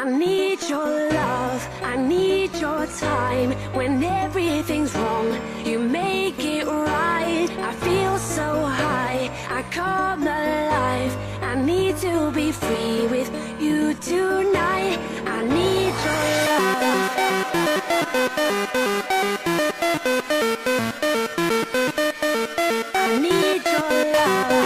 I need your love, I need your time. When everything's wrong, you make it right. I feel so high, I come alive. I need to be free with you tonight. I need your love. I need your love.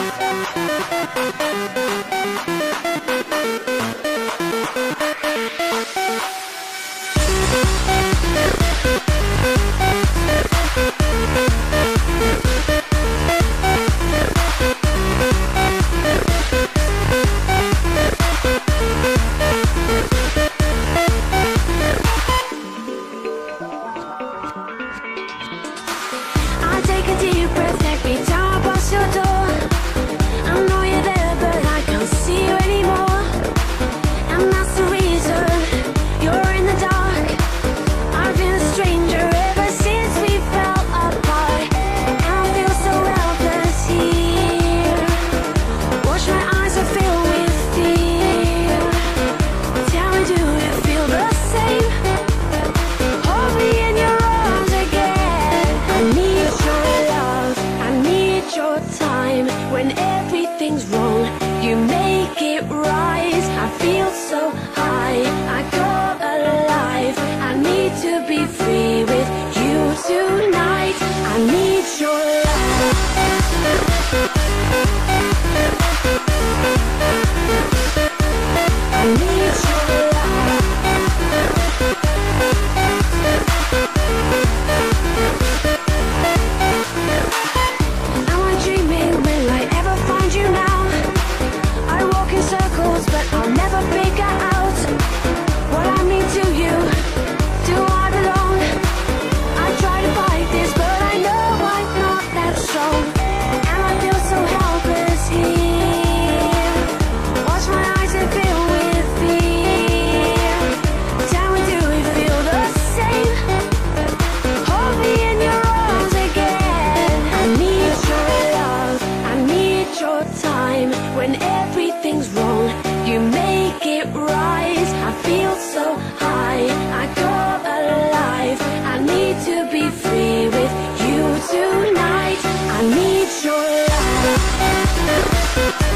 I take a deep breath every time I pass your door. I know you're there, but I can't see you anymore. And that's the reason you're in the dark. I've been a stranger ever since we fell apart. And I feel so helpless here. Watch my eyes are filled with fear. Tell me, do you feel the same? Hold me in your arms again. I need your love, I need your time. When everything's wrong, you make it right. I feel so high, I come alive. I need to be free with you tonight. I need your love. I need your love. Am I dreaming? Will I ever find you now? I walk in circles, but I'll never figure out what I mean to you. Do I belong? I try to fight this, but I know I'm not that strong. And I feel so helpless here. Watch my eyes and fill with fear. Tell me, do we feel the same? Hold me in your arms again. I need your love, I need your time. When everything's wrong, you make it right. I feel so high, I come alive. I need to be free with you tonight. I need your love.